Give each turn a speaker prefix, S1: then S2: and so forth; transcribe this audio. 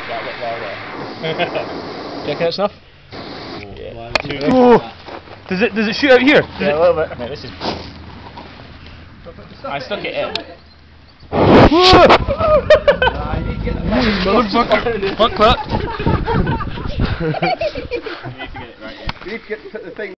S1: That bit well there. Do you reckon it's enough? Yeah.
S2: Oh. Does it shoot out here?
S1: Yeah, a little bit. Mate, this is... I stuck it in.
S2: Motherfucker! Fuck that!
S1: You need to get it right.
S3: You need to put the thing